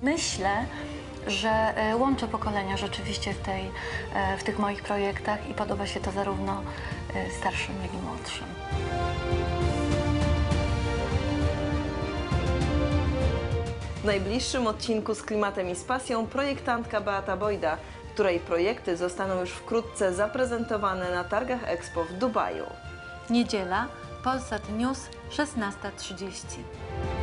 Myślę, że łączę pokolenia rzeczywiście w tych moich projektach i podoba się to zarówno starszym, jak i młodszym. W najbliższym odcinku z klimatem i z pasją projektantka Beata Bojda, której projekty zostaną już wkrótce zaprezentowane na targach Expo w Dubaju. Niedziela, Polsat News, 16:30.